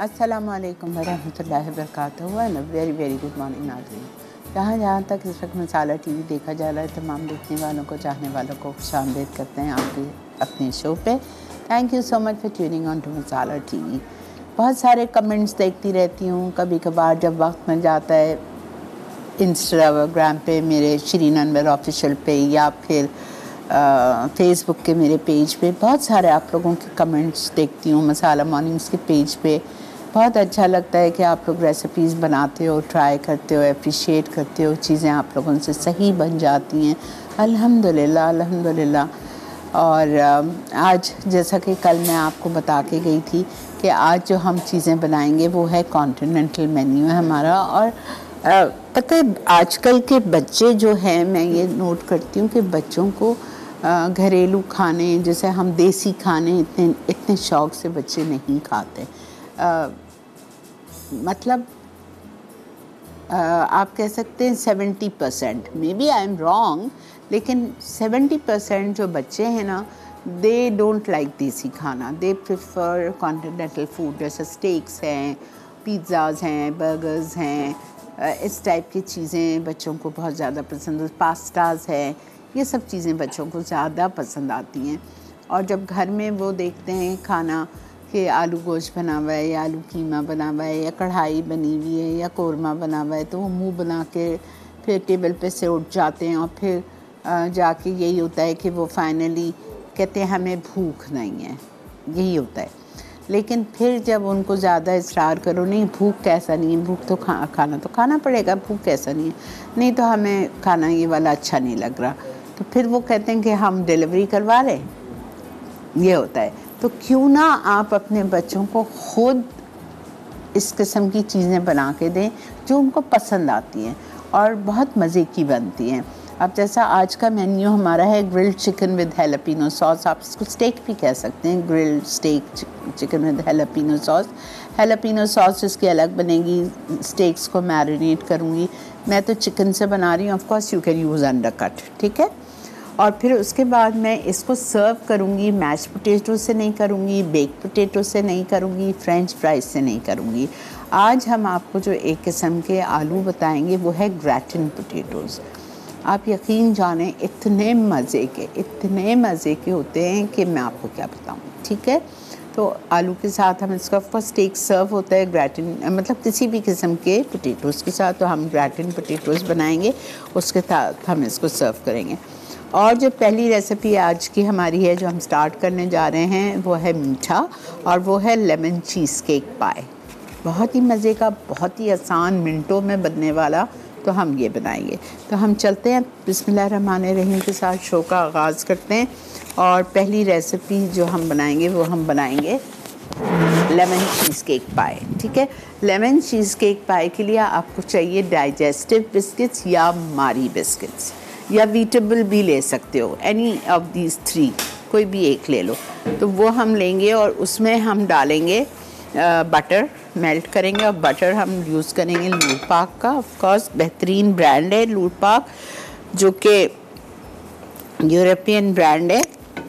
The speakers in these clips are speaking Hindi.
अस्सलाम वालेकुम वरहमतुल्लाहि वबरकातुहू and very very good morning नाज़रीन। जहाँ तक इस वक्त मसाला टीवी देखा जा रहा है, तमाम देखने वालों को, चाहने वालों को खुशामदीद करते हैं आपके अपने शो पे। Thank you so much for tuning on to Masala TV. बहुत सारे कमेंट्स देखती रहती हूँ, कभी कभार जब वक्त मिल जाता है इंस्टाग्राम पे मेरे शिरीन अनवर ऑफिशियल पे या फिर फेसबुक के मेरे पेज पे बहुत सारे आप लोगों के कमेंट्स देखती हूँ। मसाला मॉर्निंग्स के पेज पे बहुत अच्छा लगता है कि आप लोग रेसिपीज़ बनाते हो, ट्राई करते हो, अप्रिशिएट करते हो, चीज़ें आप लोगों से सही बन जाती हैं। अल्हम्दुलिल्लाह अल्हम्दुलिल्लाह। और आज जैसा कि कल मैं आपको बता के गई थी कि आज जो हम चीज़ें बनाएंगे वो है कॉन्टिनेंटल मेन्यू है हमारा। और पता है आजकल के बच्चे जो हैं, मैं ये नोट करती हूँ कि बच्चों को घरेलू खाने जैसे हम देसी खाने इतने शौक़ से बच्चे नहीं खाते। मतलब आप कह सकते हैं 70%, maybe I am wrong, लेकिन 70% जो बच्चे हैं ना, दे डोंट लाइक देसी खाना। दे प्रेफर कॉन्टिनेंटल फूड, जैसे स्टेक्स हैं, पिज़्ज़ाज़ हैं, बर्गर्स हैं, इस टाइप की चीज़ें बच्चों को बहुत ज़्यादा पसंद है। पास्ताज़ हैं, ये सब चीज़ें बच्चों को ज़्यादा पसंद आती हैं। और जब घर में वो देखते हैं खाना कि आलू गोश्त बना हुआ है या आलू कीमा बना हुआ है या कढ़ाई बनी हुई है या कोरमा बना हुआ है, तो वो मुंह बना के फिर टेबल पे से उठ जाते हैं और फिर जाके यही होता है कि वो फाइनली कहते हैं हमें भूख नहीं है, यही होता है। लेकिन फिर जब उनको ज़्यादा इसरार करो, नहीं भूख कैसा नहीं है, भूख तो खाना तो खाना पड़ेगा, भूख कैसा नहीं है, नहीं तो हमें खाना ये वाला अच्छा नहीं लग रहा, तो फिर वो कहते हैं कि हम डिलीवरी करवा लें, ये होता है। तो क्यों ना आप अपने बच्चों को खुद इस किस्म की चीज़ें बना के दें जो उनको पसंद आती हैं और बहुत मज़े की बनती हैं। अब जैसा आज का मेन्यू हमारा है grilled chicken with jalapeno sauce, आप इसको स्टेक भी कह सकते हैं, grilled steak chicken with jalapeno sauce. Jalapeno sauce इसकी अलग बनेगी, स्टेक्स को मैरिनेट करूँगी। मैं तो चिकन से बना रही हूँ, of course you can use undercut, ठीक है। और फिर उसके बाद मैं इसको सर्व करूँगी, मैश पोटैटो से नहीं करूँगी, बेक पोटैटो से नहीं करूँगी, फ्रेंच फ्राइज से नहीं करूँगी। आज हम आपको जो एक किस्म के आलू बताएंगे वो है ग्रैटिन पोटैटोज़। आप यकीन जानें इतने मज़े के होते हैं कि मैं आपको क्या बताऊँ, ठीक है। तो आलू के साथ हम इसका फर्स्ट स्टेक सर्व होता है ग्रैटिन, मतलब किसी भी किस्म के पोटैटोज़ के साथ, तो हम ग्रैटिन पोटैटोज़ बनाएंगे, उसके साथ हम इसको सर्व करेंगे। और जो पहली रेसिपी आज की हमारी है जो हम स्टार्ट करने जा रहे हैं वो है मीठा, और वो है लेमन चीज़ केक पाई। बहुत ही मज़े का, बहुत ही आसान, मिनटों में बनने वाला, तो हम ये बनाएंगे। तो हम चलते हैं बिस्मिल्लाहिर्रहमानिर्रहीम के साथ शो का आगाज़ करते हैं। और पहली रेसिपी जो हम बनाएंगे वो हम बनाएंगे लेमन चीज़ केक पाई, ठीक है। लेमन चीज़ केक पाई के लिए आपको चाहिए डाइजेस्टिव बिस्किट्स या मारी बिस्किट्स, या वीटेबल भी ले सकते हो, एनी ऑफ दीज थ्री, कोई भी एक ले लो। तो वो हम लेंगे और उसमें हम डालेंगे बटर, मेल्ट करेंगे, और बटर हम यूज़ करेंगे लूट पाक का। ऑफ कोर्स बेहतरीन ब्रांड है लूट पाक, जो कि यूरोपियन ब्रांड है।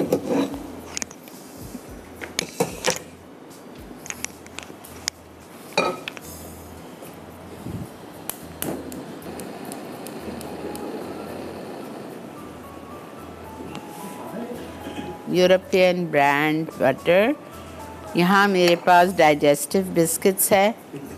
European brand butter. यहाँ मेरे पास डाइजेस्टिव बिस्किट्स है,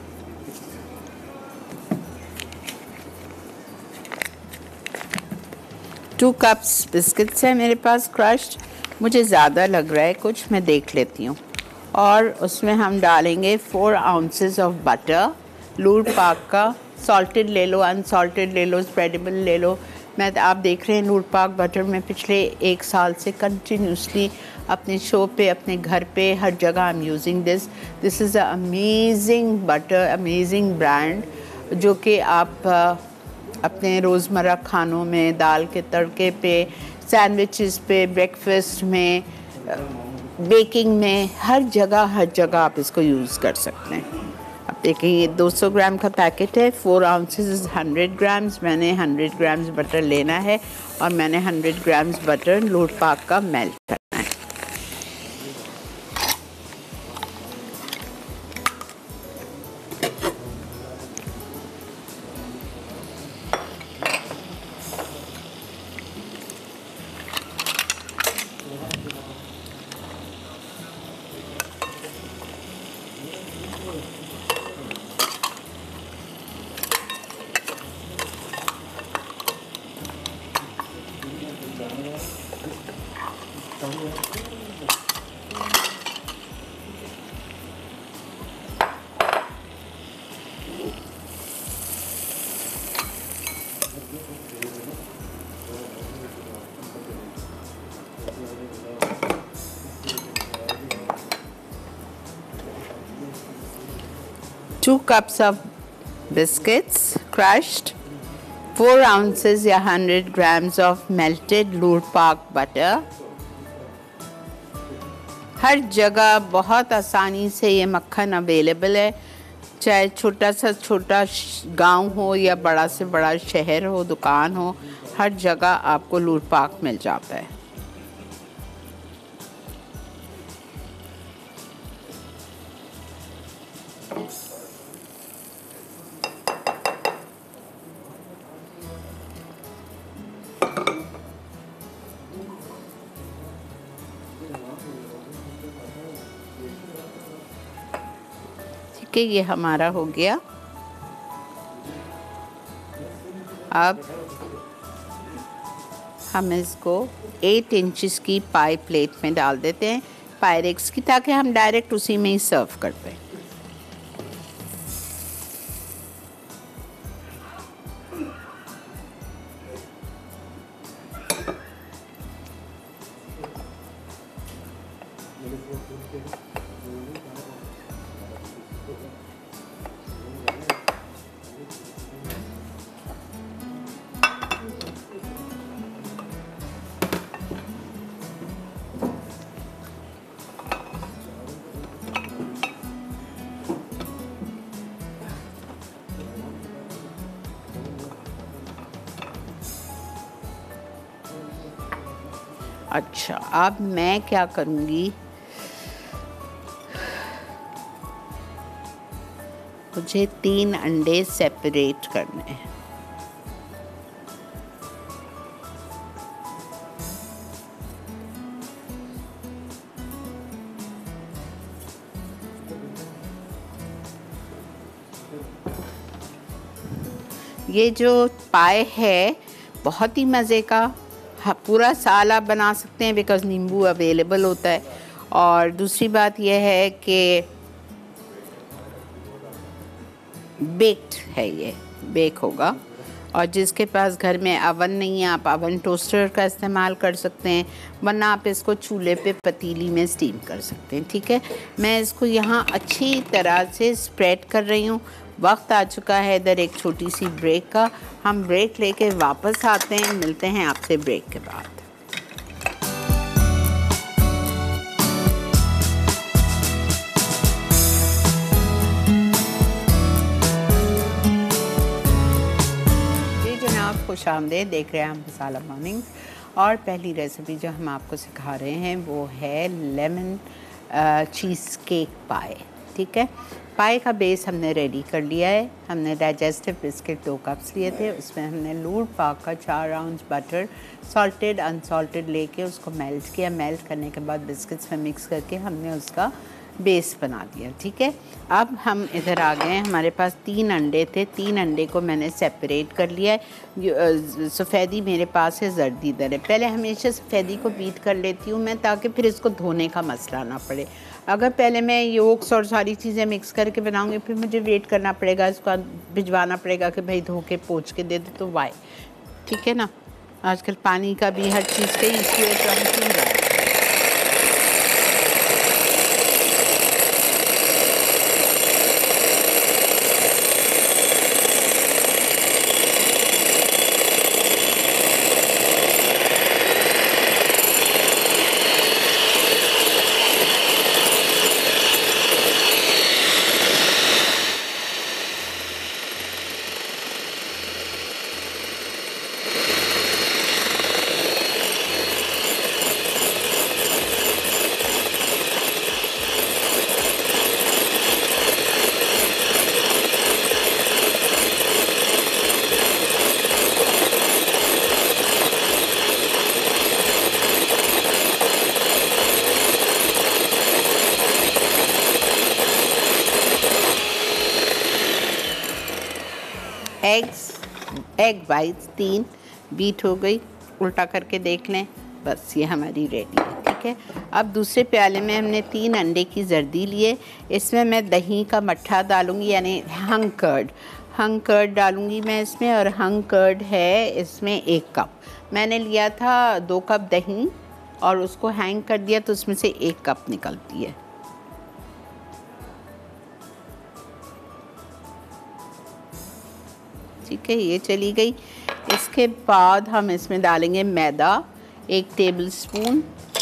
टू कप्स बिस्किट्स है मेरे पास क्रश्ड। मुझे ज़्यादा लग रहा है कुछ, मैं देख लेती हूँ। और उसमें हम डालेंगे 4 आउंसेस ऑफ बटर, लूट पाक का, सॉल्टेड ले लो, अनसॉल्टेड ले लो, स्प्रेडेबल ले लो। मैं आप देख रहे हैं लूट पाक बटर में पिछले 1 साल से कंटिन्यूसली अपने शो पे, अपने घर पे, हर जगह I am using this is a amazing butter, amazing brand, जो कि आप अपने रोज़मर्रा खानों में, दाल के तड़के पे, सैंडविचेस पे, ब्रेकफास्ट में, बेकिंग में, हर जगह आप इसको यूज़ कर सकते हैं। आप देखें ये 200 ग्राम का पैकेट है, 4 आउंसेस 100 ग्राम्स। मैंने 100 ग्राम्स बटर लेना है और मैंने 100 ग्राम्स बटर लूट पाक का मेल्ट करना है। 2 cups of biscuits crushed, 4 ounces या 100 grams of melted लूर पाक बटर। हर जगह बहुत आसानी से ये मक्खन अवेलेबल है, चाहे छोटा गांव हो या बड़ा से बड़ा शहर हो, दुकान हो, हर जगह आपको लूर पाक मिल जाता है। ठीक है, ये हमारा हो गया। अब हम इसको 8 इंचेस की पाई प्लेट में डाल देते हैं, पायरेक्स की, ताकि हम डायरेक्ट उसी में ही सर्व कर दें। अच्छा, अब मैं क्या करूँगी, मुझे 3 अंडे सेपरेट करने हैं। ये जो पाए है बहुत ही मज़े का, पूरा साल आप बना सकते हैं, बिकॉज़ नींबू अवेलेबल होता है। और दूसरी बात यह है कि बेक्ड है, ये बेक होगा। और जिसके पास घर में अवन नहीं है, आप अवन टोस्टर का इस्तेमाल कर सकते हैं, वरना आप इसको चूल्हे पे पतीली में स्टीम कर सकते हैं। ठीक है, मैं इसको यहाँ अच्छी तरह से स्प्रेड कर रही हूँ। वक्त आ चुका है इधर एक छोटी सी ब्रेक का, हम ब्रेक लेके वापस आते हैं, मिलते हैं आपसे ब्रेक के बाद। खुशामदीद, देख रहे हैं हम मसाला मॉर्निंग। और पहली रेसिपी जो हम आपको सिखा रहे हैं वो है लेमन चीज़ केक पाए। ठीक है, पाए का बेस हमने रेडी कर लिया है। हमने डाइजेस्टिव बिस्किट 2 कप्स लिए थे, उसमें हमने लूर पाक का 4 आउंस बटर सॉल्टेड अनसॉल्टेड लेके उसको मेल्ट किया। मेल्ट करने के बाद बिस्किट्स में मिक्स करके हमने उसका बेस बना दिया। ठीक है, अब हम इधर आ गए, हमारे पास 3 अंडे थे, 3 अंडे को मैंने सेपरेट कर लिया है। सफ़ेदी मेरे पास है, जर्दी इधर है। पहले हमेशा सफ़ेदी को बीट कर लेती हूँ मैं, ताकि फिर इसको धोने का मसला ना पड़े। अगर पहले मैं योक्स और सारी चीज़ें मिक्स करके बनाऊँगी, फिर मुझे वेट करना पड़ेगा, इसको भिजवाना पड़ेगा कि भाई धो के पोंछ के दे दे, तो वाई। ठीक है ना, आजकल पानी का भी हर चीज़ का इशू है, तो हम सुन रहे हैं। एग वाइट्स 3 बीट हो गई, उल्टा करके देख लें, बस ये हमारी रेडी है। ठीक है। अब दूसरे प्याले में हमने 3 अंडे की जर्दी लिए, इसमें मैं दही का मट्ठा डालूँगी, यानी हंग कर्ड डालूँगी मैं इसमें। और हंग कर्ड है इसमें 1 कप। मैंने लिया था 2 कप दही और उसको हैंग कर दिया तो उसमें से 1 कप निकलती है। ठीक है, ये चली गई। इसके बाद हम इसमें डालेंगे मैदा 1 टेबलस्पून।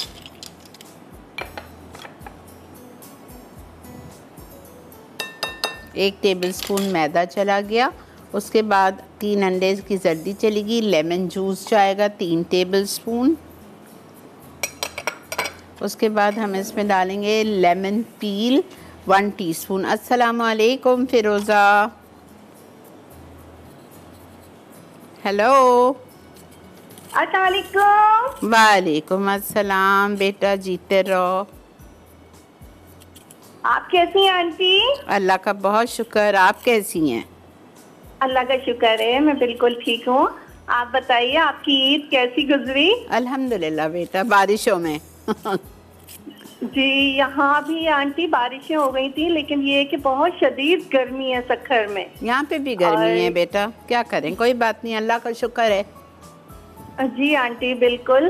एक टेबलस्पून मैदा चला गया। उसके बाद 3 अंडे की जर्दी चलेगी। लेमन जूस जाएगा 3 टेबलस्पून। उसके बाद हम इसमें डालेंगे लेमन पील 1 टीस्पून। अस्सलाम वालेकुम फ़िरोज़ा। हेलो। अस्सलाम वालेकुम। वालेकुम अस्सलाम। बेटा जीते रहो। आप कैसी हैं आंटी? अल्लाह का बहुत शुक्र। आप कैसी हैं? अल्लाह का शुक्र है, मैं बिल्कुल ठीक हूँ। आप बताइए, आपकी ईद कैसी गुजरी? अल्हम्दुलिल्लाह बेटा, बारिशों में। जी, यहाँ भी आंटी बारिशें हो गई थी, लेकिन ये है कि बहुत शदीद गर्मी है सखर में। यहाँ पे भी गर्मी है बेटा, क्या करें, कोई बात नहीं, अल्लाह का शुक्र है। जी आंटी बिल्कुल।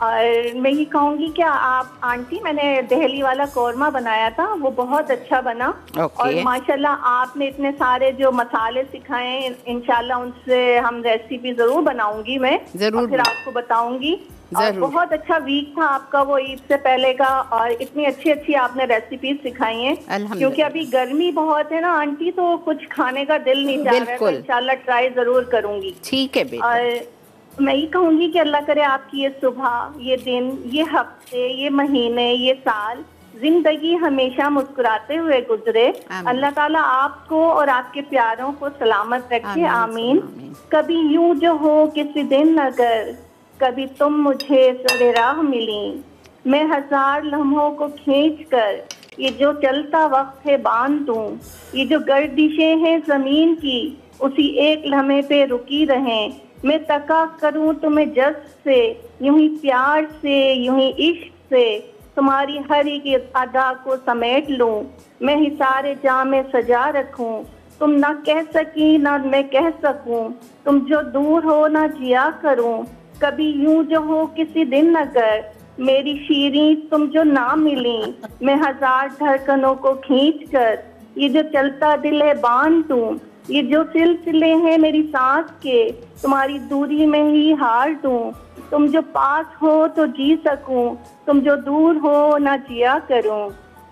और मैं ये कहूँगी कि आप आंटी, मैंने दहली वाला कौरमा बनाया था, वो बहुत अच्छा बना। और माशाल्लाह आपने इतने सारे जो मसाले सिखाए, इंशाल्लाह उनसे हम रेसिपी जरूर बनाऊंगी मैं, जरूर, और फिर आपको बताऊंगी। और बहुत अच्छा वीक था आपका वो ईद से पहले का, और इतनी अच्छी अच्छी आपने रेसिपी सिखाई हैं। क्योंकि अभी गर्मी बहुत है ना आंटी, तो कुछ खाने का दिल नहीं चाह रहा है, तो इंशाल्लाह ट्राई जरूर करूंगी। ठीक है बेटा। और मैं ये कहूँगी कि अल्लाह करे आपकी ये सुबह, ये दिन, ये हफ्ते, ये महीने, ये साल, जिंदगी हमेशा मुस्कुराते हुए गुजरे। अल्लाह ताला आपको और आपके प्यारों को सलामत रखे, आमीन। कभी यूं जो हो किसी दिन अगर, कभी तुम मुझे सरे राह मिली, मैं 1000 लम्हों को खींच कर ये जो चलता वक्त है बांध दूं, ये जो गर्दिशें हैं जमीन की उसी एक लम्हे पे रुकी रहें, मैं तका करूं तुम्हें जज्ब से, यूं ही प्यार से, यूं ही इश्क से, तुम्हारी हर एक अदा को समेट लूं, मैं हिसारे जाम में सजा रखूं, तुम ना कह सकी ना मैं कह सकूं, तुम जो दूर हो ना जिया करूं, कभी यूं जो हो किसी दिन अगर, मेरी शीरीं तुम जो ना मिली, मैं 1000 धड़कनों को खींच कर ये जो चलता दिल है बांध दूं, ये जो सिलसिले हैं मेरी सांस के तुम्हारी दूरी में ही हार दूं, तुम जो पास हो तो जी सकूं, तुम जो दूर हो ना जिया करूं।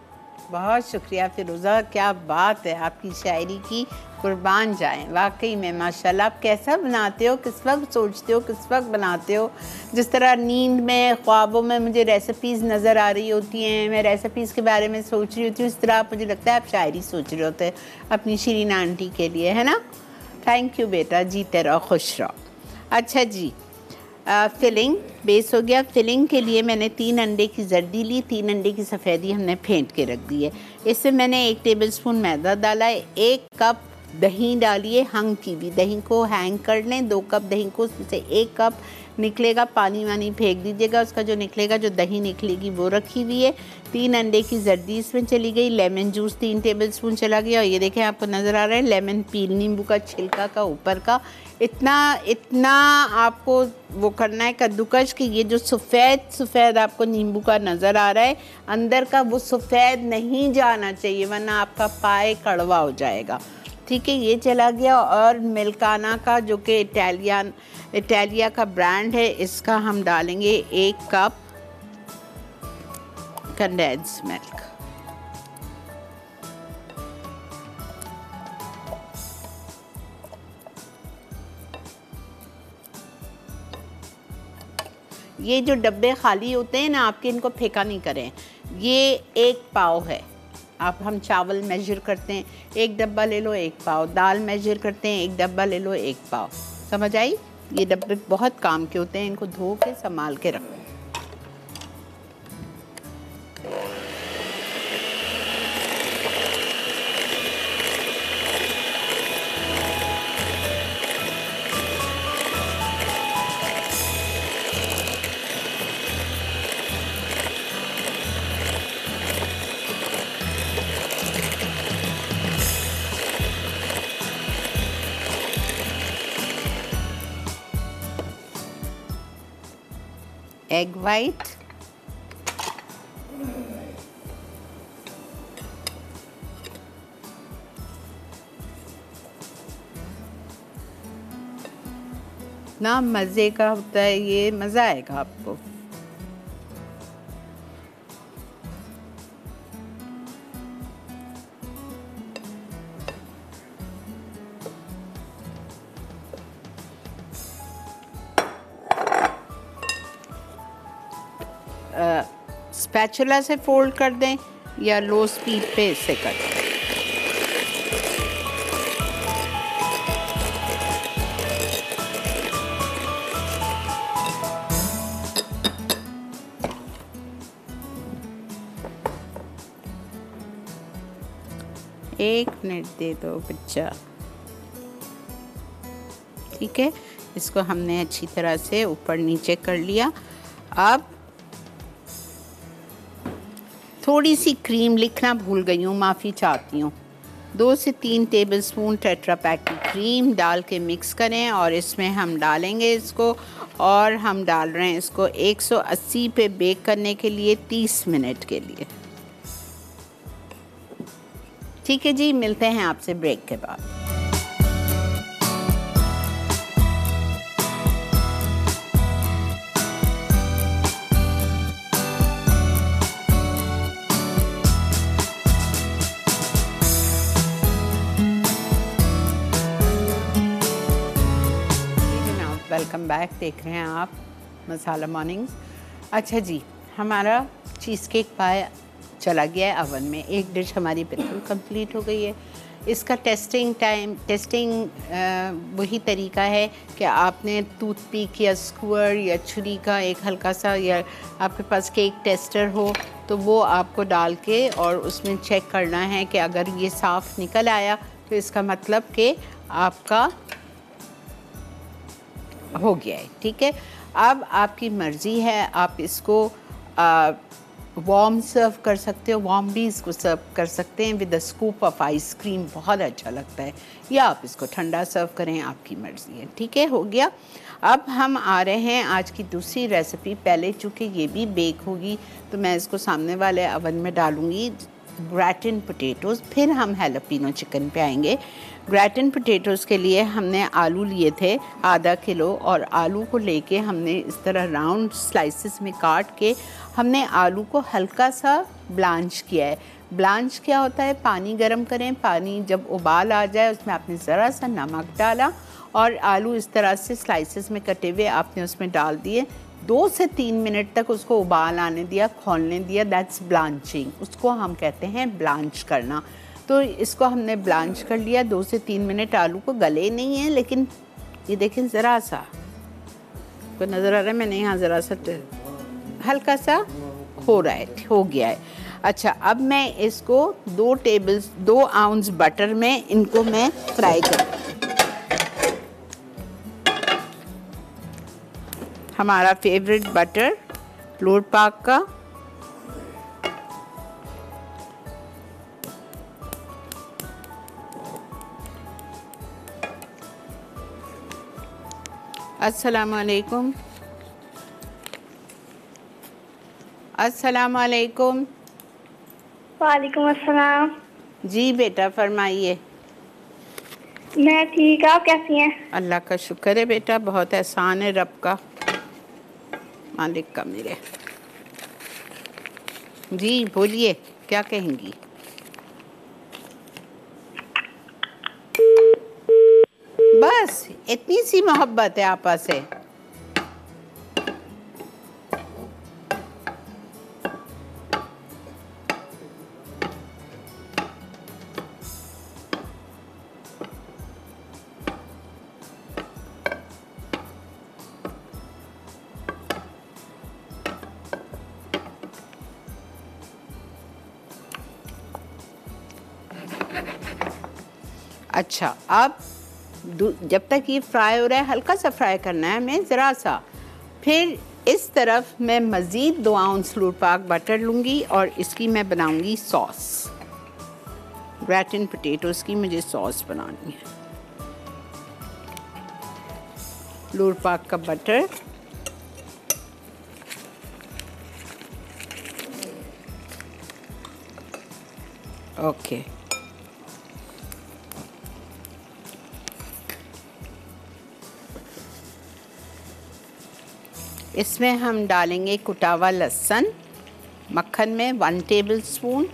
बहुत शुक्रिया फ़िरोज़ा, क्या बात है आपकी शायरी की, कुर्बान जाएं। वाकई में माशाल्लाह। आप कैसा बनाते हो, किस वक्त सोचते हो, किस वक्त बनाते हो? जिस तरह नींद में, ख्वाबों में मुझे रेसिपीज़ नज़र आ रही होती हैं, मैं रेसिपीज़ के बारे में सोच रही होती हूँ, इस तरह आप, मुझे लगता है आप शायरी सोच रहे होते हैं अपनी शीरीन आंटी के लिए, है ना? थैंक यू बेटा, जीते रहो, खुश रहो। अच्छा जी, फिलिंग बेस हो गया। फिलिंग के लिए मैंने 3 अंडे की जर्दी ली, 3 अंडे की सफ़ेदी हमने फेंट के रख दी है। इससे मैंने 1 टेबलस्पून मैदा डाला है, 1 कप दही डालिए, हंग की भी दही को हैंग कर लें, 2 कप दही को, उसमें से 1 कप निकलेगा, पानी वानी फेंक दीजिएगा, उसका जो निकलेगा, जो दही निकलेगी वो रखी हुई है। 3 अंडे की जर्दी इसमें चली गई, लेमन जूस 3 टेबलस्पून चला गया, और ये देखें आपको नज़र आ रहा है लेमन पील, नींबू का छिलका का ऊपर का, इतना आपको वो करना है कद्दूकश कि ये जो सफ़ेद आपको नींबू का नज़र आ रहा है, अंदर का वो सफ़ेद नहीं जाना चाहिए, वरना आपका पाए कड़वा हो जाएगा। ठीक है, ये चला गया। और मिल्काना का, जो कि इटालिया का ब्रांड है, इसका हम डालेंगे 1 कप कंडेंस मिल्क। ये जो डब्बे खाली होते हैं ना आपके, इनको फेंका नहीं करें। ये 1 पाव है। आप, हम चावल मेजर करते हैं, 1 डब्बा ले लो 1 पाव, दाल मेजर करते हैं 1 डब्बा ले लो 1 पाव। समझ आई? ये डब्बे बहुत काम के होते हैं, इनको धो के संभाल के रखो। एग वाइट, ना मज़े का होता है ये, मज़ा आएगा आपको। स्पैचुला से फोल्ड कर दें या लो स्पीड पे इससे कर दें। एक मिनट दे दो बच्चा। ठीक है, इसको हमने अच्छी तरह से ऊपर नीचे कर लिया। अब थोड़ी सी क्रीम, लिखना भूल गई हूँ, माफ़ी चाहती हूँ। 2 से 3 टेबलस्पून टेट्रा पैक की क्रीम डाल के मिक्स करें और इसमें हम डालेंगे इसको, और हम डाल रहे हैं इसको 180 पे बेक करने के लिए 30 मिनट के लिए। ठीक है जी, मिलते हैं आपसे ब्रेक के बाद। वेलकम बैक, देख रहे हैं आप मसाला मॉर्निंग्स। अच्छा जी, हमारा चीज़ केक पाई चला गया है अवन में। एक डिश हमारी बिल्कुल कंप्लीट हो गई है। इसका टेस्टिंग वही तरीका है कि आपने टूथपिक या स्क्वर या छुरी का एक हल्का सा, या आपके पास केक टेस्टर हो तो वो आपको डाल के और उसमें चेक करना है कि अगर ये साफ़ निकल आया तो इसका मतलब कि आपका हो गया है। ठीक है, अब आपकी मर्ज़ी है, आप इसको वार्म सर्व कर सकते हो, वार्म भी इसको सर्व कर सकते हैं with a scoop of ice cream, बहुत अच्छा लगता है, या आप इसको ठंडा सर्व करें, आपकी मर्ज़ी है। ठीक है, हो गया। अब हम आ रहे हैं आज की दूसरी रेसिपी। पहले चूँकि ये भी बेक होगी तो मैं इसको सामने वाले अवन में डालूँगी, ग्रैटिन पोटैटोज़। फिर हम हैलोपिनो चिकन पे आएंगे। ग्रैटिन पोटैटोज़ के लिए हमने आलू लिए थे आधा किलो, और आलू को लेके हमने इस तरह राउंड स्लाइसेस में काट के हमने आलू को हल्का सा ब्लांच किया है। ब्लांच क्या होता है, पानी गर्म करें, पानी जब उबाल आ जाए उसमें आपने ज़रा सा नमक डाला और आलू इस तरह से स्लाइसेस में कटे हुए आपने उसमें डाल दिए। 2 से 3 मिनट तक उसको उबाल आने दिया, खौलने दिया, दैट्स ब्लांचिंग, उसको हम कहते हैं ब्लांच करना। तो इसको हमने ब्लांच कर लिया 2 से 3 मिनट। आलू को गले नहीं है, लेकिन ये देखें ज़रा सा को नज़र आ रहा है, मैंने यहाँ ज़रा सा हल्का सा हो रहा है, हो गया है। अच्छा, अब मैं इसको 2 आउंस बटर में इनको मैं फ्राई कर, हमारा फेवरेट बटर लोड पाक का। अस्सलामुअलैकुम, अस्सलामुअलैकुम। वालेकुम अस्सलाम। जी बेटा फरमाइए। मैं ठीक, आप कैसी हैं? अल्लाह का शुक्र है बेटा, बहुत एहसान है रब का, मालिक का मेरे। जी बोलिए, क्या कहेंगी? बस इतनी सी मोहब्बत है आपस से। अच्छा, अब जब तक ये फ्राई हो रहा है, हल्का सा फ्राई करना है हमें, ज़रा सा। फिर इस तरफ मैं मज़ीद 2 आउंस लोड पाक बटर लूँगी और इसकी मैं बनाऊँगी सॉस। ग्रैटिन पोटैटोज़ की मुझे सॉस बनानी है। लोड पाक का बटर ओके। इसमें हम डालेंगे कुटा हुआ लहसुन मक्खन में 1 टेबलस्पून।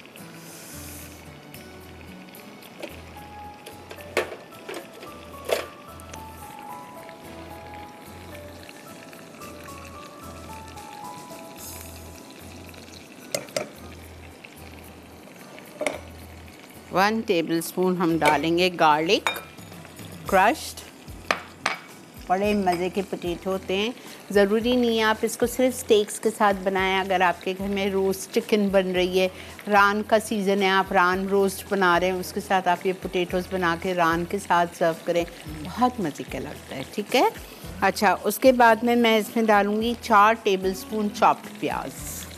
वन टेबलस्पून हम डालेंगे गार्लिक क्रश्ड। बड़े मज़े के पोटैटो होते हैं। ज़रूरी नहीं है आप इसको सिर्फ स्टेक्स के साथ बनाएं। अगर आपके घर में रोस्ट चिकन बन रही है, रान का सीज़न है, आप रान रोस्ट बना रहे हैं, उसके साथ आप ये पोटैटोज़ बना के रान के साथ सर्व करें, बहुत मज़े का लगता है। ठीक है। अच्छा, उसके बाद में मैं इसमें डालूँगी 4 टेबलस्पून चॉप्ड प्याज।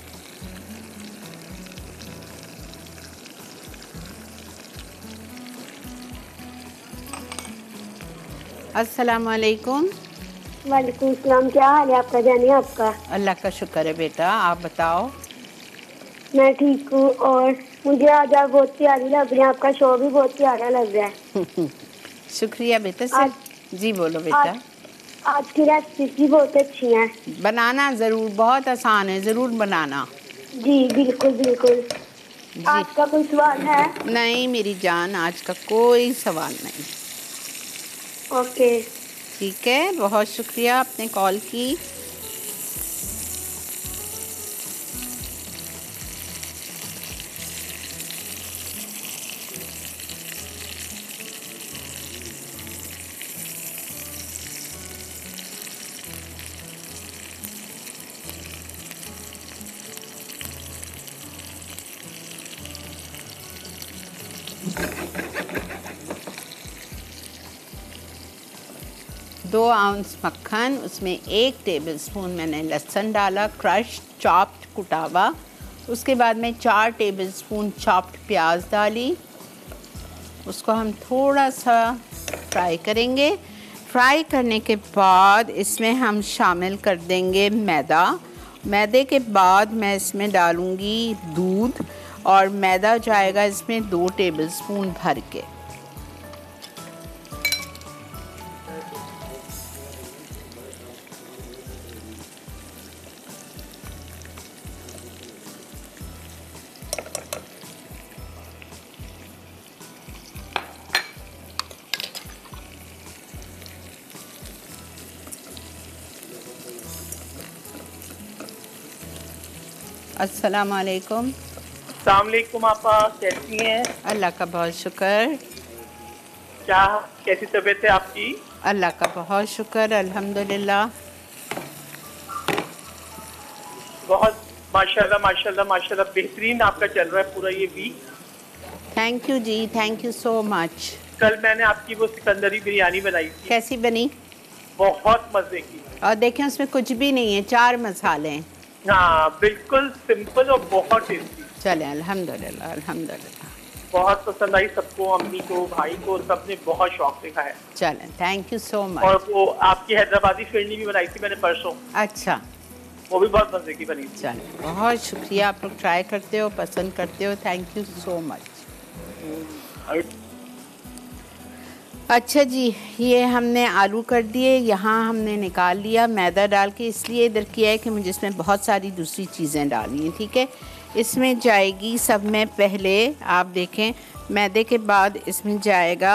अस्सलाम वालेकुम। वालेकुम सलाम। क्या हाल है आपका जानिए? आपका? अल्लाह का शुक्र है बेटा, आप बताओ। मैं ठीक हूँ। और मुझे आज आप बहुत प्यारी लग रही हैं, आपका शो भी बहुत प्यारा लग रहा है। शुक्रिया बेटा। सर जी बोलो बेटा। आज की रेसिपी बहुत अच्छी है। बनाना ज़रूर, बहुत आसान है, ज़रूर बनाना। जी बिल्कुल बिल्कुल। आपका कोई सवाल है? नहीं मेरी जान, आज का कोई सवाल नहीं। ओके ठीक है, बहुत शुक्रिया आपने कॉल की। दो आउंस मक्खन, उसमें 1 टेबलस्पून मैंने लहसुन डाला, क्रश चॉप्ड कुटा हुआ। उसके बाद में 4 टेबलस्पून चॉप्ड प्याज डाली। उसको हम थोड़ा सा फ्राई करेंगे। फ्राई करने के बाद इसमें हम शामिल कर देंगे मैदा। मैदे के बाद मैं इसमें डालूँगी दूध, और मैदा जाएगा इसमें 2 टेबलस्पून भर के। अस्सलाम वालेकुम। अस्सलाम वालेकुम। आपा कैसी हैं? अल्लाह का बहुत शुक्र। क्या कैसी तबीयत है आपकी? अल्लाह का बहुत शुक्र, अल्हम्दुलिल्लाह। बहुत माशाल्लाह माशाल्लाह माशाल्लाह बेहतरीन आपका चल रहा है पूरा ये वीक। थैंक यू जी, थैंक यू सो मच। कल मैंने आपकी वो सिकंदरी बिरयानी बनाई थी। कैसी बनी? बहुत मजे की। और देखें उसमें कुछ भी नहीं है, 4 मसाले हैं। हाँ बिल्कुल सिंपल और बहुत टेस्टी। चले अल्हम्दुलिल्लाह अल्हम्दुलिल्लाह। बहुत पसंद आई सबको, अम्मी को, भाई को, सबने बहुत शौक से खाया। चलें, थैंक यू सो मच। और वो आपकी हैदराबादी फिरनी भी बनाई थी मैंने परसों, अच्छा, वो भी बहुत मजे की बनी थी। चलें, बहुत शुक्रिया। आप लोग ट्राई करते हो, पसंद करते हो, थैंक यू सो मच। अच्छा जी, ये हमने आलू कर दिए, यहाँ हमने निकाल लिया मैदा डाल के। इसलिए इधर किया है कि मुझे इसमें बहुत सारी दूसरी चीज़ें डालनी हैं। ठीक है, इसमें जाएगी सब में पहले आप देखें मैदे के बाद इसमें जाएगा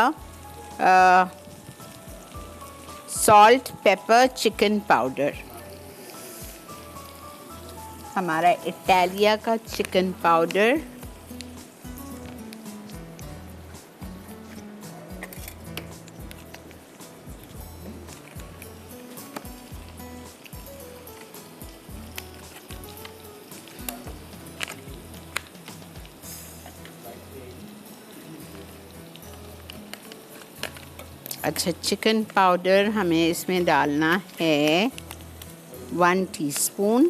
सॉल्ट, पेपर, चिकन पाउडर, हमारा इटालिया का चिकन पाउडर, अच्छा चिकन पाउडर हमें इसमें डालना है 1 टीस्पून।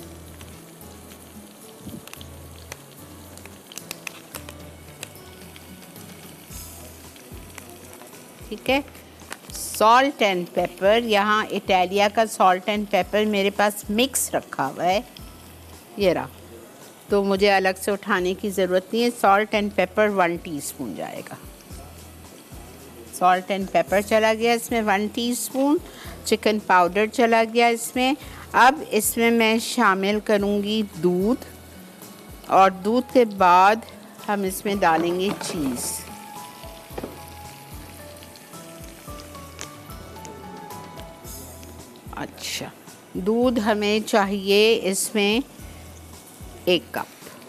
ठीक है, सॉल्ट एंड पेपर, यहाँ इटालिया का सॉल्ट एंड पेपर मेरे पास मिक्स रखा हुआ है, ये रहा, तो मुझे अलग से उठाने की ज़रूरत नहीं है। सॉल्ट एंड पेपर 1 टीस्पून जाएगा। सॉल्ट एंड पेपर चला गया इसमें 1 टीस्पून। चिकन पाउडर चला गया इसमें। अब इसमें मैं शामिल करूँगी दूध, और दूध के बाद हम इसमें डालेंगे चीज़। अच्छा, दूध हमें चाहिए इसमें 1 कप।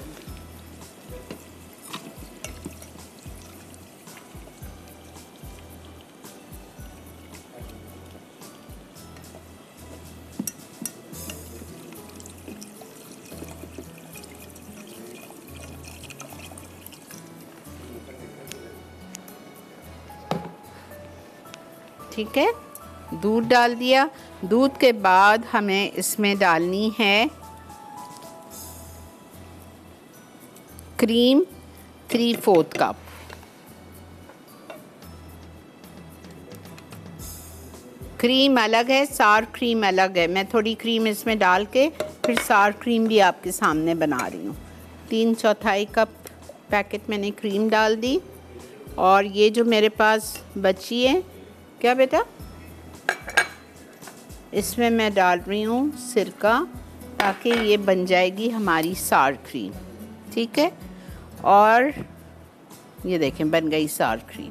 ठीक है, दूध डाल दिया। दूध के बाद हमें इसमें डालनी है क्रीम 3/4 कप। क्रीम अलग है, सार क्रीम अलग है। मैं थोड़ी क्रीम इसमें डाल के फिर सार क्रीम भी आपके सामने बना रही हूँ। 3/4 कप पैकेट मैंने क्रीम डाल दी। और ये जो मेरे पास बची है, क्या बेटा, इसमें मैं डाल रही हूँ सिरका, ताकि ये बन जाएगी हमारी सार क्रीम। ठीक है, और ये देखें बन गई सार क्रीम।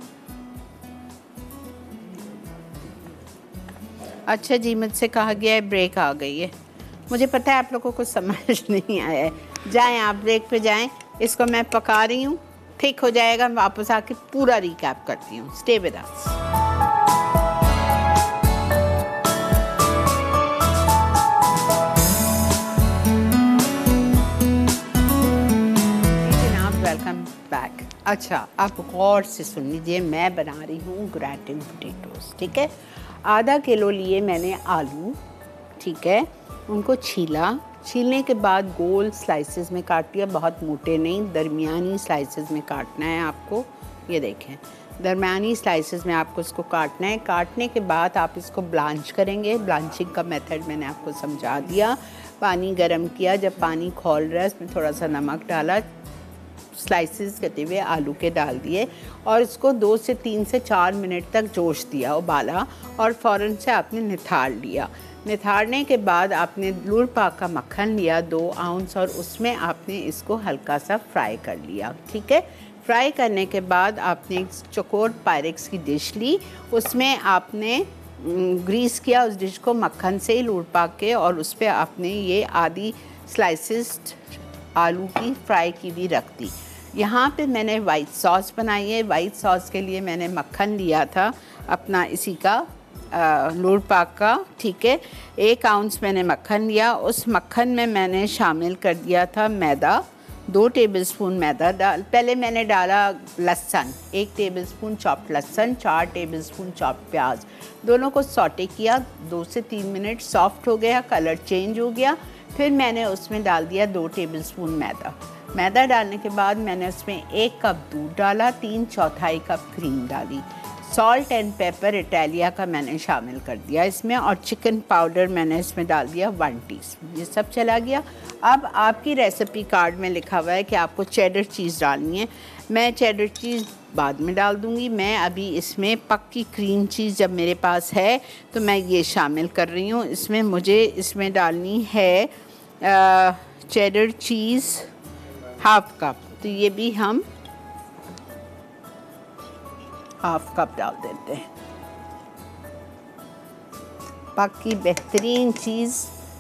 अच्छा जी, मुझसे कहा गया है ब्रेक आ गई है। मुझे पता है आप लोगों को समझ नहीं आया है। जाएं आप ब्रेक पे जाएं। इसको मैं पका रही हूँ, ठीक हो जाएगा, वापस आके पूरा रिकैप करती हूँ। Stay with us. Welcome back. अच्छा, आप गौर से सुन लीजिए, मैं बना रही हूँ ग्रेटेड पोटैटोस। ठीक है, आधा किलो लिए मैंने आलू। ठीक है, उनको छीला। छीलने के बाद गोल स्लाइसेस में काट लिया, बहुत मोटे नहीं, दरमियानी स्लाइसेस में काटना है आपको। ये देखें, दरमियानी स्लाइसेस में आपको इसको काटना है। काटने के बाद आप इसको ब्लांच करेंगे। ब्लांचिंग का मेथड मैंने आपको समझा दिया। पानी गर्म किया, जब पानी खौल रहा है उसमें थोड़ा सा नमक डाला, स्लाइसेस कटे हुए आलू के डाल दिए, और इसको 2 से 3 से 4 मिनट तक जोश दिया, उबाला, और फ़ौरन से आपने निथार लिया। निथारने के बाद आपने लूर पाक का मक्खन लिया 2 आउंस, और उसमें आपने इसको हल्का सा फ्राई कर लिया। ठीक है, फ्राई करने के बाद आपने एक चौकोर पायरेक्स की डिश ली, उसमें आपने ग्रीस किया उस डिश को मक्खन से, लूर पाक के, और उस पर आपने ये आधी स्लाइसेस आलू की फ्राई की भी रख दी। यहाँ पे मैंने वाइट सॉस बनाई है। वाइट सॉस के लिए मैंने मक्खन लिया था अपना इसी का लूर पाक का। ठीक है, 1 आउंस मैंने मक्खन लिया। उस मक्खन में मैंने शामिल कर दिया था मैदा, 2 टेबलस्पून मैदा पहले मैंने डाला लहसुन, 1 टेबलस्पून चॉप्ड लहसुन, 4 टेबलस्पून चॉप्ड प्याज, दोनों को सॉटे किया 2 से 3 मिनट। सॉफ्ट हो गया, कलर चेंज हो गया। फिर मैंने उसमें डाल दिया 2 टेबलस्पून मैदा। मैदा डालने के बाद मैंने उसमें 1 कप दूध डाला, 3/4 कप क्रीम डाली। सॉल्ट एंड पेपर इटालिया का मैंने शामिल कर दिया इसमें, और चिकन पाउडर मैंने इसमें डाल दिया 1 टीस्पून। ये सब चला गया। अब आपकी रेसिपी कार्ड में लिखा हुआ है कि आपको चेडर चीज़ डालनी है। मैं चेडर चीज़ बाद में डाल दूँगी। मैं अभी इसमें पक्की क्रीम चीज़ जब मेरे पास है तो मैं ये शामिल कर रही हूँ। इसमें मुझे इसमें डालनी है चेडर चीज़ 1/2 कप, तो ये भी हम 1/2 कप डाल देते हैं। बाकी बेहतरीन चीज़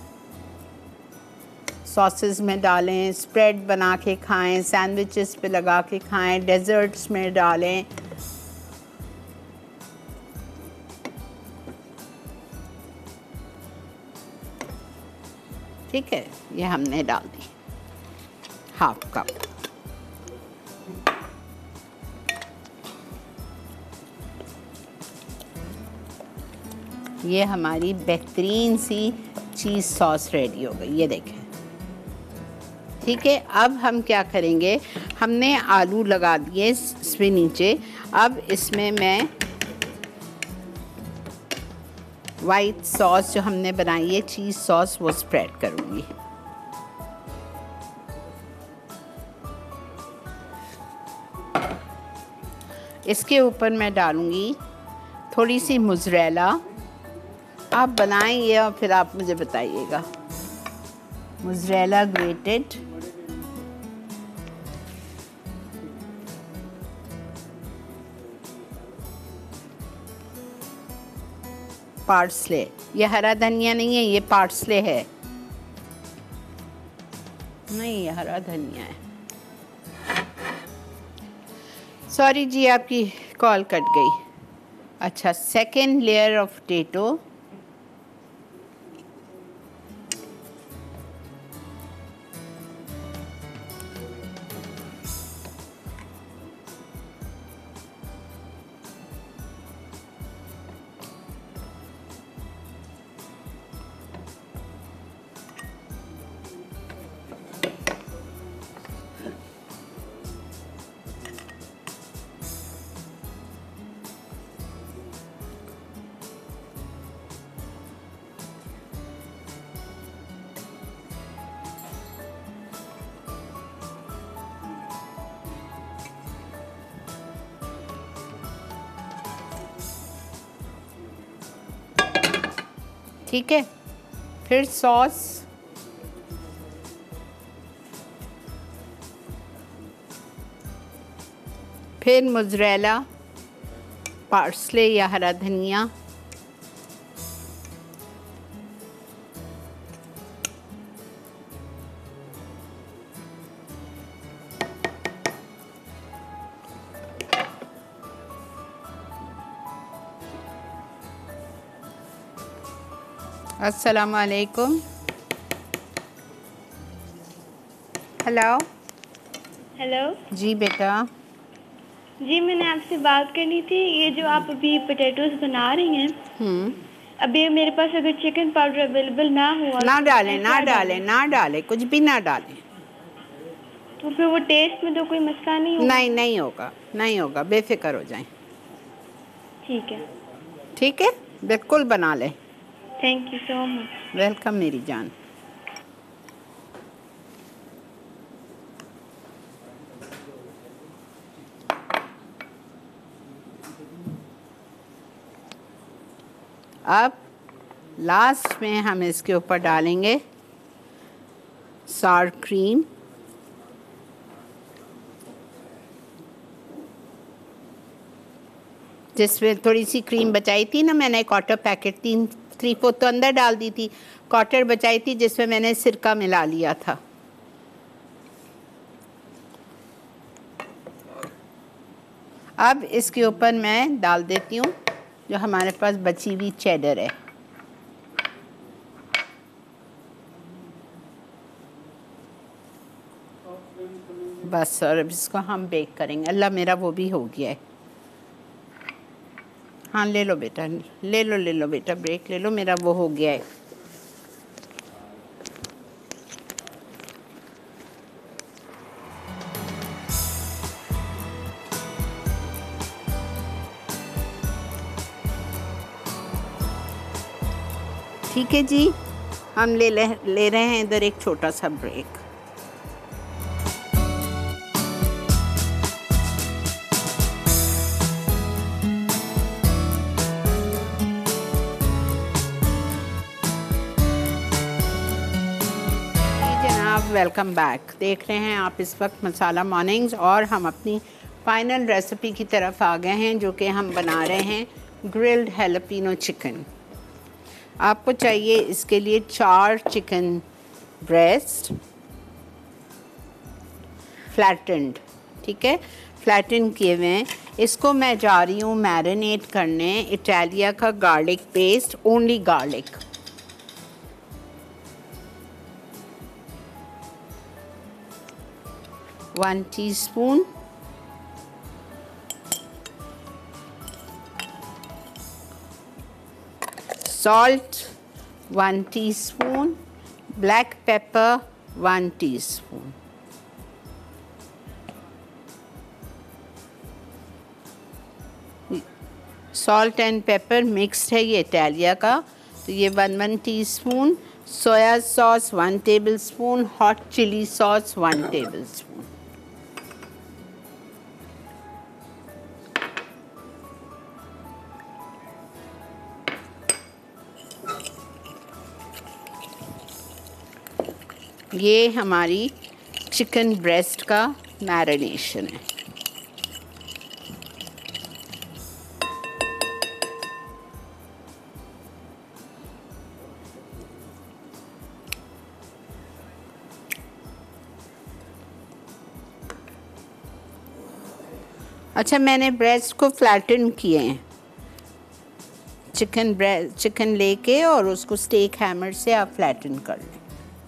सॉसेस में डालें, स्प्रेड बना के खाएं, सैंडविचेस पे लगा के खाएं, डेजर्ट्स में डालें। ठीक है, ये हमने डाल दी 1/2 कप। ये हमारी बेहतरीन सी चीज़ सॉस रेडी हो गई, ये देखें। ठीक है, अब हम क्या करेंगे, हमने आलू लगा दिए इसमें नीचे। अब इसमें मैं वाइट सॉस जो हमने बनाई है, चीज़ सॉस, वो स्प्रेड करूँगी। इसके ऊपर मैं डालूँगी थोड़ी सी मोज़रेला। आप बनाएंगे और फिर आप मुझे बताइएगा। मोज़रेला ग्रेटेड, पार्सले, ये हरा धनिया नहीं है, ये पार्सले है। नहीं, ये हरा धनिया है। सॉरी जी, आपकी कॉल कट गई। अच्छा, सेकेंड लेयर ऑफ पोटैटो, ठीक है। फिर सॉस, फिर मोज़रेला, पार्सले या हरा धनिया, अस्सलाम वालेकुम। हेलो। हेलो जी बेटा। जी, मैंने आपसे बात करनी थी। ये जो आप अभी पोटैटोज बना रही हैं, अभी मेरे पास अगर चिकन पाउडर अवेलेबल ना हुआ, ना डालें, ना डालें, ना डालें, कुछ भी ना डालें। तो फिर वो टेस्ट में तो कोई मसला नहीं होगा? नहीं, नहीं होगा, नहीं होगा, बेफिक्र हो जाएं। ठीक है, ठीक है, बिल्कुल बना लें। Thank you so much. Welcome मेरी जान। अब लास्ट में हम इसके ऊपर डालेंगे सार क्रीम, जिसमें थोड़ी सी क्रीम बचाई थी ना मैंने, क्वार्टर पैकेट, 3/4 तो अंदर डाल दी थी, क्वार्टर बचाई थी जिसमें मैंने सिरका मिला लिया था। अब इसके ऊपर मैं डाल देती हूँ जो हमारे पास बची हुई चेडर है। बस, और अब इसको हम बेक करेंगे। अल्लाह, मेरा वो भी हो गया है। हाँ, ले लो बेटा, ले लो बेटा, ब्रेक ले लो, मेरा वो हो गया है। ठीक है जी, हम ले रहे हैं इधर एक छोटा सा ब्रेक। Welcome back. देख रहे हैं आप इस वक्त मसाला मॉर्निंग्स, और हम अपनी फाइनल रेसिपी की तरफ आ गए हैं, जो कि हम बना रहे हैं ग्रिल्ड हैलोपिनो चिकन। आपको चाहिए इसके लिए 4 चिकन ब्रेस्ट, फ्लैटेंड, ठीक है, फ्लैटन किए हुए हैं। इसको मैं जा रही हूँ मैरिनेट करने इटालिया का garlic paste, only garlic. One teaspoon, salt 1 teaspoon, black pepper 1 teaspoon, salt and pepper mixed है ये इटालिया का, तो ये 1 teaspoon, soya sauce 1 tablespoon, hot chilli sauce 1 tablespoon. ये हमारी चिकन ब्रेस्ट का मैरिनेशन है। अच्छा, मैंने ब्रेस्ट को फ्लैटन किए हैं। चिकन लेके और उसको स्टेक हैमर से आप फ्लैटन कर लें।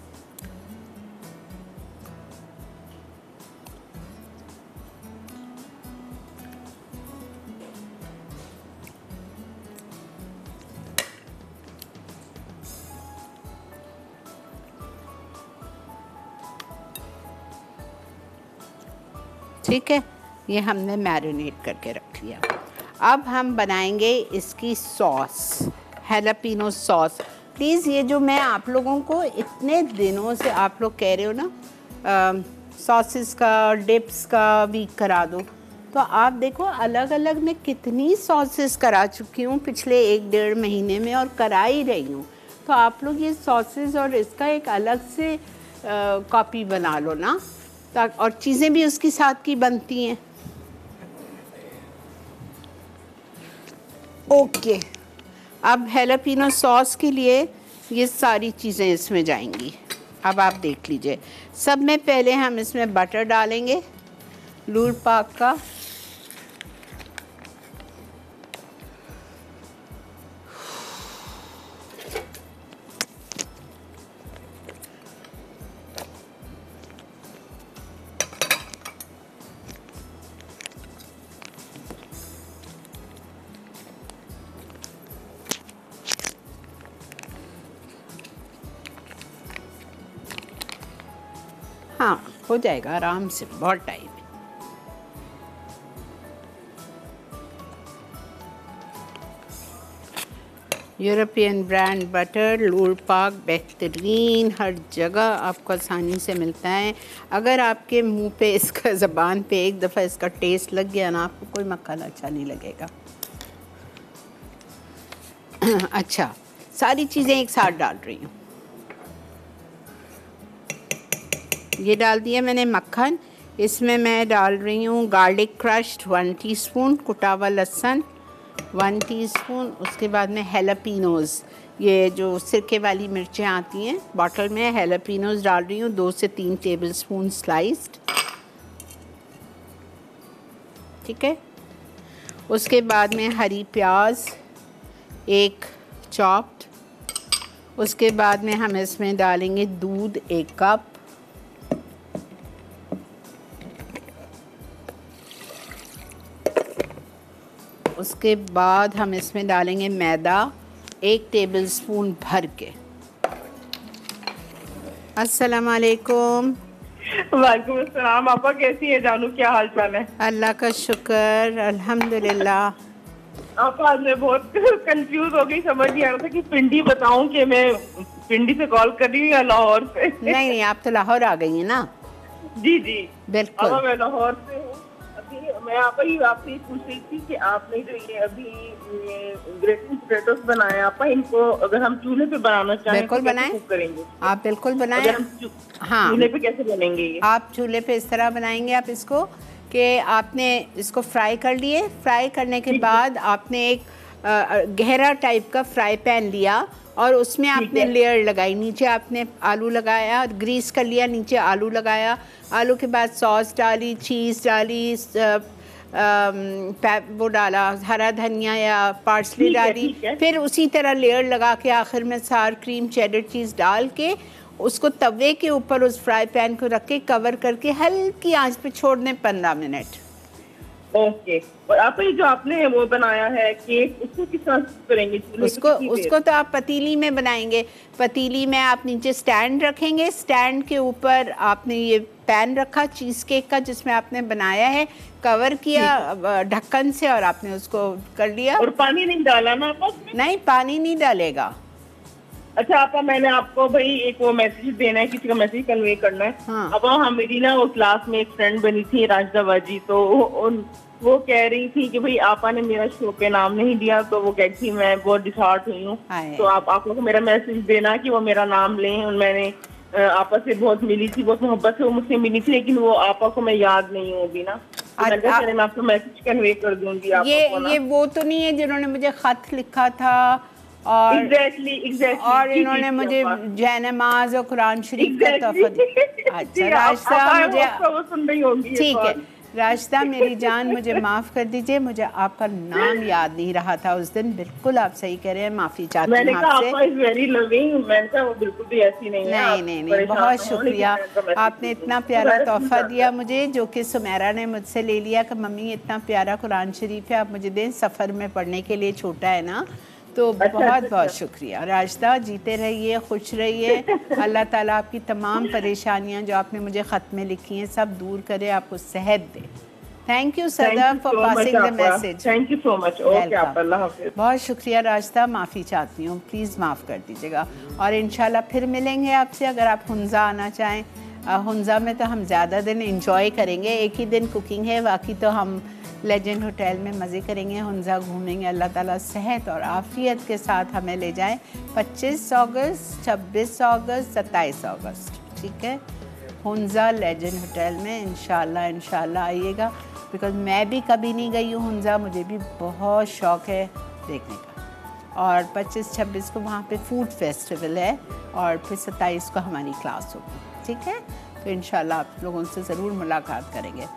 ठीक है, ये हमने मैरिनेट करके रख लिया। अब हम बनाएंगे इसकी सॉस, हैलापिनो सॉस। प्लीज़ ये जो मैं आप लोगों को इतने दिनों से आप लोग कह रहे हो ना सॉसेस का, डिप्स का भी करा दो, तो आप देखो अलग अलग मैं कितनी सॉसेस करा चुकी हूँ पिछले 1-1.5 महीने में और करा ही रही हूँ। तो आप लोग ये सॉसेस और इसका एक अलग से कॉपी बना लो ना, और चीज़ें भी उसके साथ की बनती हैं। ओके, अब हैलापिनो सॉस के लिए ये सारी चीज़ें इसमें जाएंगी। अब आप देख लीजिए, सब में पहले हम इसमें बटर डालेंगे लूर पाक का। हाँ, हो जाएगा आराम से, बहुत टाइम है। यूरोपियन ब्रांड बटर लूर पाक बेहतरीन, हर जगह आपको आसानी से मिलता है। अगर आपके मुंह पे इसका ज़बान पे एक दफ़ा इसका टेस्ट लग गया ना, आपको कोई मक्खन अच्छा नहीं लगेगा। अच्छा, सारी चीज़ें एक साथ डाल रही हूँ। ये डाल दिया मैंने मक्खन। इसमें मैं डाल रही हूँ गार्लिक क्रश्ड 1 टीस्पून, कुटा हुआ लहसुन 1 टीस्पून। उसके बाद में हैलापिनोज़, ये जो सिरके वाली मिर्चें आती हैं बॉटल में, हैलापिनोज़ डाल रही हूँ 2 से 3 टेबलस्पून स्लाइस्ड। ठीक है, उसके बाद में हरी प्याज 1 चॉप्ड। उसके बाद में हम इसमें डालेंगे दूध 1 कप। उसके बाद हम इसमें डालेंगे मैदा 1 टेबलस्पून भर के। अस्सलाम वालेकुम। वालेकुम अस्सलाम। आपा कैसी है जानू, क्या हाल चाल है? अल्लाह का शुक्र, अल्हम्दुलिल्लाह। आपा आज मैं बहुत कंफ्यूज हो गई, समझ नहीं आ रहा था कि पिंडी बताऊं कि मैं पिंडी से कॉल कर रही हूँ या लाहौर से। नहीं, आप तो लाहौर आ गई हैं ना? जी जी बिल्कुल। आपा मैं लाहौर से हूँ। मैं आपसे ये पूछ रही थी कि आपने जो ये अभी ग्रेटेड पोटैटोस बनाए, आपा इनको अगर हम चूल्हे पे बनाना चाहें बिल्कुल तो बनाएं। कैसे कुक करेंगे? आप बिल्कुल बनाएं। अगर हम हाँ, चूल्हे पे कैसे बनेंगे ये? आप चूल्हे पे इस तरह बनाएंगे आप इसको कि आपने इसको फ्राई कर लिए। फ्राई करने के बाद आपने एक गहरा टाइप का फ्राई पैन लिया और उसमें आपने लेयर लगाई। नीचे आपने आलू लगाया, ग्रीस कर लिया, नीचे आलू लगाया। आलू के बाद सॉस डाली, चीज़ डाली, वो डाला हरा धनिया या पार्सली डाली। फिर उसी तरह लेयर लगा के आखिर में सार क्रीम चेडर चीज़ डाल के उसको तवे के ऊपर उस फ्राई पैन को रख के कवर करके हल्की आंच पे छोड़ दें 15 मिनट। ओके। और आप ये जो आपने वो बनाया है केक, उसको किस तरह करेंगे? उसको तो आप पतीली में बनाएंगे। पतीली में आप नीचे स्टैंड रखेंगे, स्टैंड के ऊपर आपने ये पैन रखा चीज़ केक का जिसमें आपने बनाया है, कवर किया ढक्कन से और आपने उसको कर लिया। और पानी नहीं डाला ना आपा? नहीं, पानी नहीं डालेगा। अच्छा आपा, मैंने आपको भाई एक वो मैसेज देना है, किसी का मैसेज कन्वे करना है। हाँ। अब हाँ, मेरी ना वो क्लास में एक फ्रेंड बनी थी राजदा बाजी, तो वो कह रही थी कि भाई आपा ने मेरा शो पे नाम नहीं दिया, तो वो कहती थी मैं बहुत डिसहार्ट हुई हूँ। तो आप लोग को मेरा मैसेज देना कि वो मेरा नाम लें। मैंने आपा से बहुत मिली थी, बहुत मोहब्बत से वो मुझसे मिली थी, लेकिन वो आपा को मैं याद नहीं हूँ अभी ना। तो मैं आपको मैसेज कन्वे कर दूंगी आपको। ये वो तो नहीं है जिन्होंने मुझे खत लिखा था और एग्जैक्टली और इन्होंने मुझे जैनमाज और कुरान शरीफ का तोहफा दिया। अच्छा राशिदा, मुझे ठीक है राशिदा मेरी जान, मुझे माफ़ कर दीजिए, मुझे आपका नाम याद नहीं रहा था उस दिन। बिल्कुल आप सही कह रहे हैं, माफ़ी चाहती हूँ आपसे। वो बिल्कुल भी ऐसी नहीं है। नहीं, बहुत शुक्रिया, आपने इतना प्यारा तोहफा दिया मुझे, जो कि सुमेरा ने मुझसे ले लिया कि मम्मी इतना प्यारा कुरान शरीफ है, आप मुझे दें, सफ़र में पढ़ने के लिए, छोटा है ना, तो बहुत शुक्रिया। राशिदा जीते रहिए, खुश रहिए, अल्लाह ताला आपकी तमाम परेशानियां जो आपने मुझे ख़त में लिखी हैं सब दूर करे, आपको सेहत दे। Thank you Sada for passing the message. Thank you so much. Okay आप, अल्लाह हाफ़िज़। बहुत शुक्रिया राशिदा, माफ़ी चाहती हूँ, प्लीज़ माफ़ कर दीजिएगा और इंशाल्लाह फिर मिलेंगे आपसे। अगर आप हुंज़ा आना चाहें, हुंज़ा में तो हम ज़्यादा दिन इंजॉय करेंगे, एक ही दिन कुकिंग है, बाकी तो हम लेजेंड होटल में मज़े करेंगे, हुंज़ा घूमेंगे। अल्लाह ताला सेहत और आफ़ियत के साथ हमें ले जाए 25 अगस्त, 26 अगस्त, 27 अगस्त, ठीक है, हुंज़ा लेजेंड होटल में इंशाल्लाह आइएगा। बिकॉज़ मैं भी कभी नहीं गई हूँ हुंज़ा, मुझे भी बहुत शौक़ है देखने का। और 25-26 को वहाँ पे फूड फेस्टिवल है और फिर 27 को हमारी क्लास होगी, ठीक है। तो इंशाल्लाह आप लोगों से ज़रूर मुलाकात करेंगे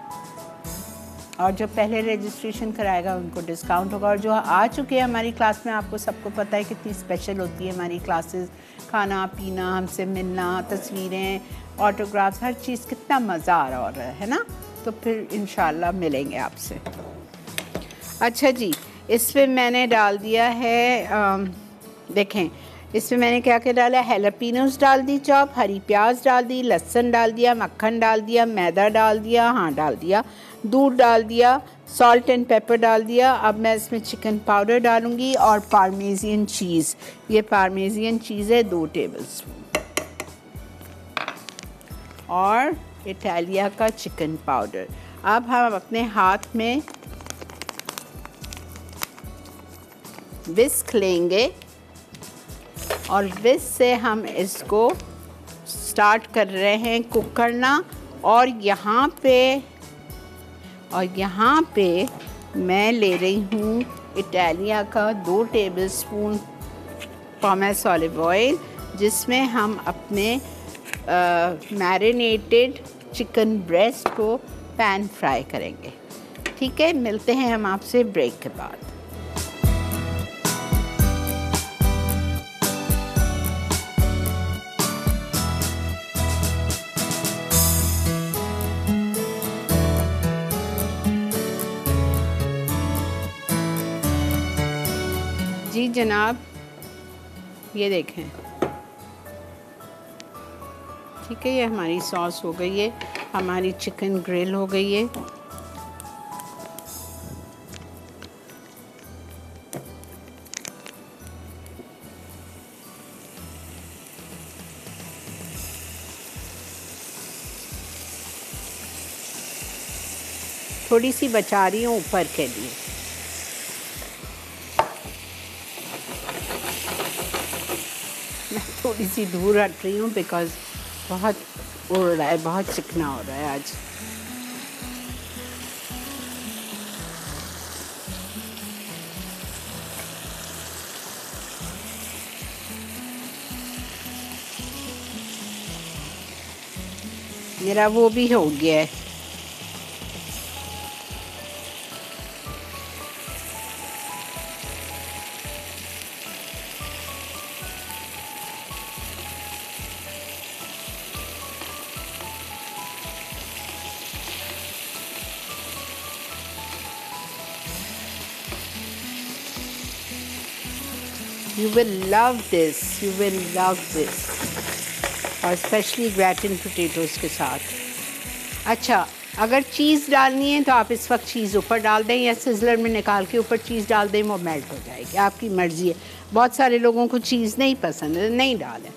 और जो पहले रजिस्ट्रेशन कराएगा उनको डिस्काउंट होगा। और जो आ चुके हैं हमारी क्लास में, आपको सबको पता है कितनी स्पेशल होती है हमारी क्लासेस, खाना पीना, हमसे मिलना, तस्वीरें, ऑटोग्राफ्स, हर चीज़, कितना मज़ा आ रहा है ना। तो फिर इंशाल्लाह मिलेंगे आपसे। अच्छा जी, इस पर मैंने डाल दिया है, देखें इसमें मैंने क्या क्या डाला है, हैलापिनोस डाल दी चॉप, हरी प्याज डाल दी, लहसुन डाल दिया, मक्खन डाल दिया, मैदा डाल दिया, हाँ डाल दिया, दूध डाल दिया, सॉल्ट एंड पेपर डाल दिया। अब मैं इसमें चिकन पाउडर डालूँगी और पार्मेज़ियन चीज़, ये पार्मेज़ियन चीज़ है 2 टेबलस्पून, और इटालिया का चिकन पाउडर। अब हम अपने हाथ में विस्क लेंगे और विस्क से हम इसको स्टार्ट कर रहे हैं कुक करना। और यहाँ पे मैं ले रही हूँ इटालिया का 2 टेबलस्पून पॉमेस ऑलिव ऑयल, जिसमें हम अपने मैरिनेटेड चिकन ब्रेस्ट को पैन फ्राई करेंगे, ठीक है। मिलते हैं हम आपसे ब्रेक के बाद। जी जनाब, ये देखें, ठीक है, ये हमारी सॉस हो गई है, हमारी चिकन ग्रिल हो गई है। थोड़ी सी बचा रही हूँ ऊपर के लिए। मैं थोड़ी सी दूर हट रही हूँ बिकॉज़ बहुत उड़ रहा है, बहुत चिकना हो रहा है आज। मेरा वो भी हो गया है। You will love this. You will love this. और स्पेशली ग्रेटिन पोटैटोज़ के साथ। अच्छा, अगर चीज़ डालनी है तो आप इस वक्त चीज़ ऊपर डाल दें या सिज़लर में निकाल के ऊपर चीज़ डाल दें, वो मेल्ट हो जाएगी, आपकी मर्ज़ी है। बहुत सारे लोगों को चीज़ नहीं पसंद है, नहीं डालें।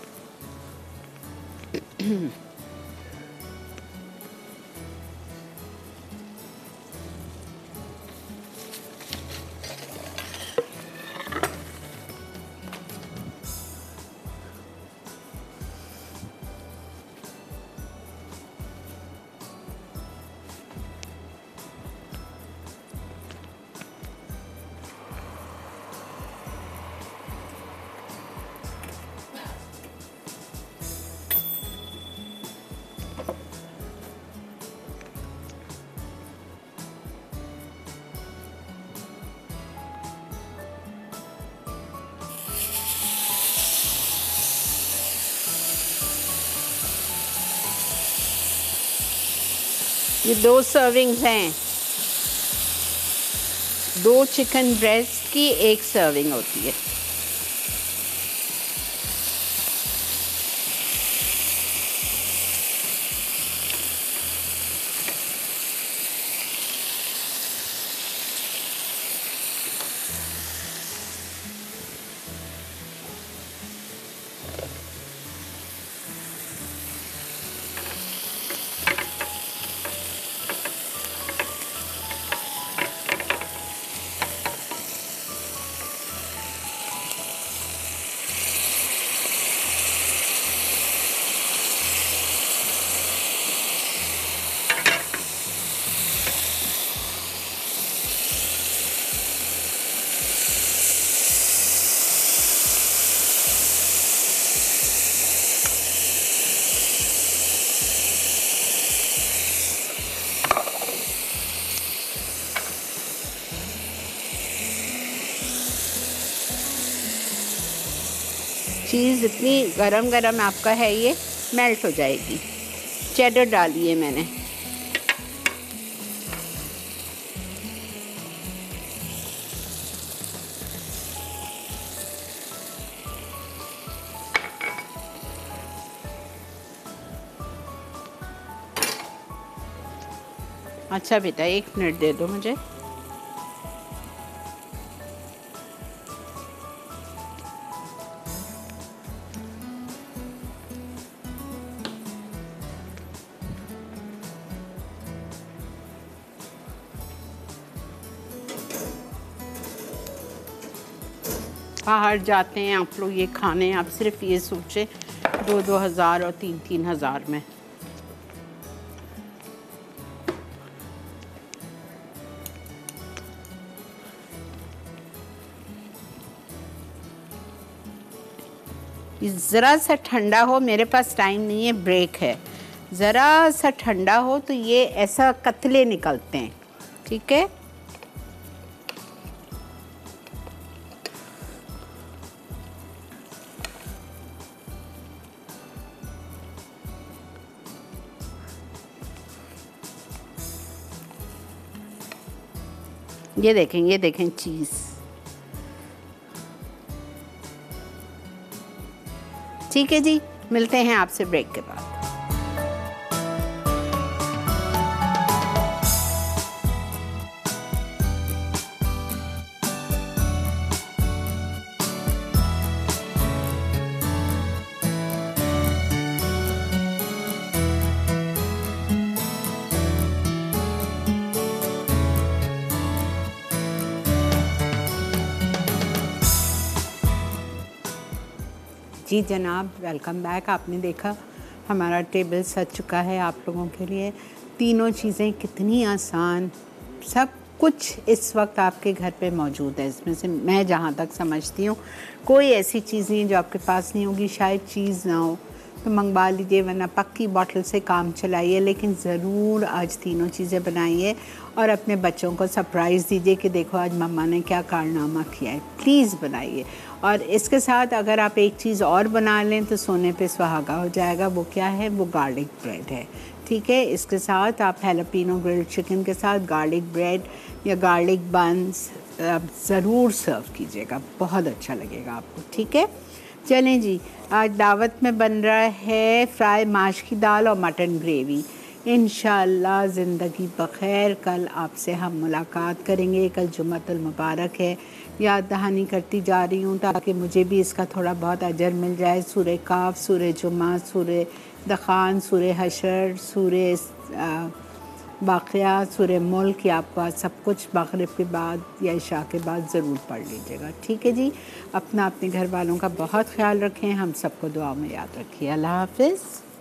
ये 2 सर्विंग्स हैं। 2 चिकन ब्रेस्ट की 1 सर्विंग होती है। चीज़ इतनी गरम गरम आपका है, ये मेल्ट हो जाएगी। चेडर डाली है मैंने। अच्छा बेटा 1 मिनट दे दो मुझे। बाहर जाते हैं आप लोग ये खाने, आप सिर्फ ये सोचें 2-2 हज़ार और 3-3 हज़ार में। ज़रा सा ठंडा हो, मेरे पास टाइम नहीं है, ब्रेक है। ज़रा सा ठंडा हो तो ये ऐसा कतले निकलते हैं, ठीक है। ये देखें चीज़। ठीक है जी, मिलते हैं आपसे ब्रेक के बाद। जी जनाब, वेलकम बैक। आपने देखा हमारा टेबल सज चुका है आप लोगों के लिए। तीनों चीज़ें कितनी आसान, सब कुछ इस वक्त आपके घर पे मौजूद है। इसमें से मैं जहाँ तक समझती हूँ कोई ऐसी चीज़ नहीं जो आपके पास नहीं होगी। शायद चीज़ ना हो तो मंगवा लीजिए, वरना पक्की बॉटल से काम चलाइए, लेकिन ज़रूर आज तीनों चीज़ें बनाइए और अपने बच्चों को सरप्राइज़ दीजिए कि देखो आज मम्मा ने क्या कारनामा किया है। प्लीज़ बनाइए। और इसके साथ अगर आप एक चीज़ और बना लें तो सोने पे सुहागा हो जाएगा। वो क्या है? वो गार्लिक ब्रेड है, ठीक है। इसके साथ आप हैलापिनो ग्रिल्ड चिकन के साथ गार्लिक ब्रेड या गार्लिक बंस ज़रूर सर्व कीजिएगा, बहुत अच्छा लगेगा आपको, ठीक है। चलें जी, आज दावत में बन रहा है फ्राई माश की दाल और मटन ग्रेवी। इंशाअल्लाह ज़िंदगी बख़ैर, कल आपसे हम मुलाकात करेंगे। कल जुम्मतुल मुबारक है। याद दहानी करती जा रही हूँ ताकि मुझे भी इसका थोड़ा बहुत अजर मिल जाए। सूरह काफ, सूरह जुमा, सूरह दखान, सूरह हशर, सूरह वाक़या, सूरह मुल्क, या आपको सब कुछ मग़रिब के बाद या इशा के बाद ज़रूर पढ़ लीजिएगा, ठीक है जी। अपना अपने घर वालों का बहुत ख्याल रखें, हम सबको दुआ में याद रखिए। अल्लाह हाफ़िज़।